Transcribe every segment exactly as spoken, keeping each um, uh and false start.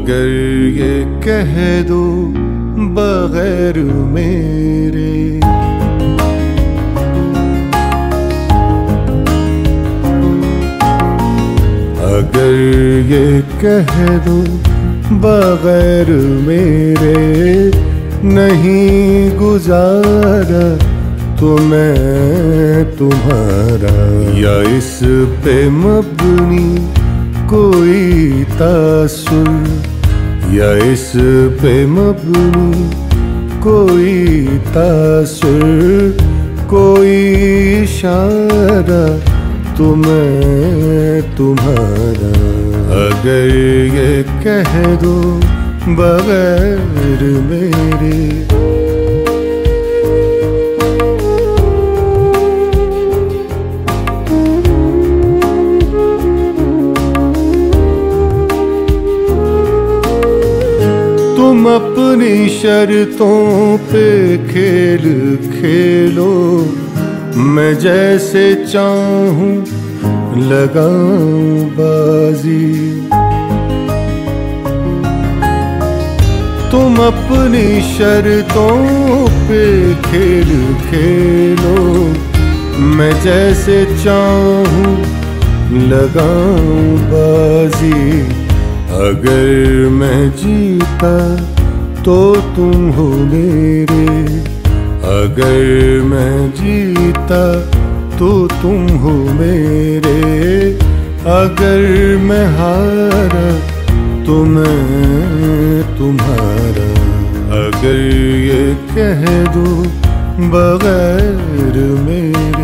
अगर ये कह दो बगैर मेरे, अगर ये कह दो बगैर मेरे नहीं गुजारा तो मैं तुम्हारा, या इस पे मबनी कोई तासुर, या इस पे मबनी कोई तासुर, कोई इशारा तो मैं तुम्हारा। अगर ये कह दो बगैर मेरे, तुम अपनी शर्तों पे खेल खेलो, मैं जैसे चाहूं लगाऊं बाजी। तुम अपनी शर्तों पे खेल खेलो, मैं जैसे चाहूं लगाऊं बाजी। अगर मैं जीता तो तुम हो मेरे, अगर मैं जीता तो तुम हो मेरे, अगर मैं हारा तो मैं तुम्हारा। अगर ये कह दो बगैर मेरे,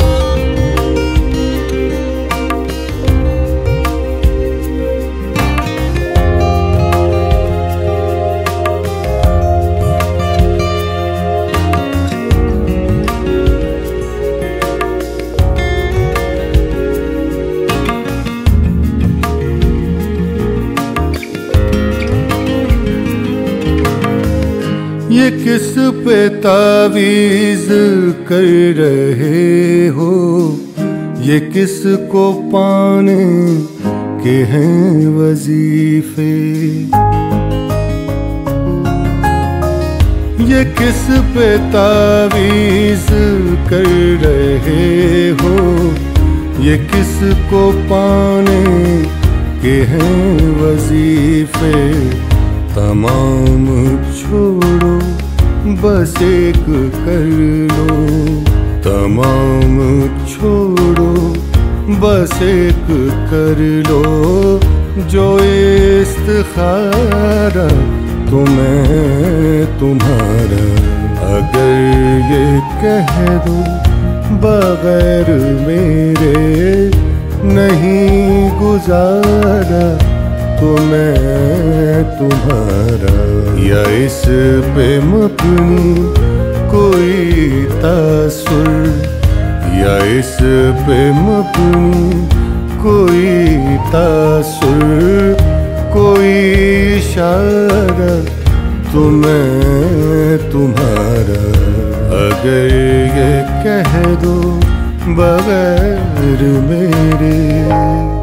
ये किस पे तावीज़ कर रहे हो, ये किस को पाने के हैं वजीफे। ये किस पे तावीज़ कर रहे हो, ये किस को पाने के हैं वजीफे। तमाम छोड़ो बस एक कर लो, तमाम छोड़ो बस एक कर लो। जो इस्तिखारा तो मैं तुम्हारा। अगर ये कह दो बगैर मेरे नहीं गुजारा तो मैं तुम्हारा, या इस पे मबनी कोई तासुर, या इस पे मबनी कोई तासुर, कोई इशारा तो मैं तुम्हारा। अगर ये कह दो बगैर मेरे।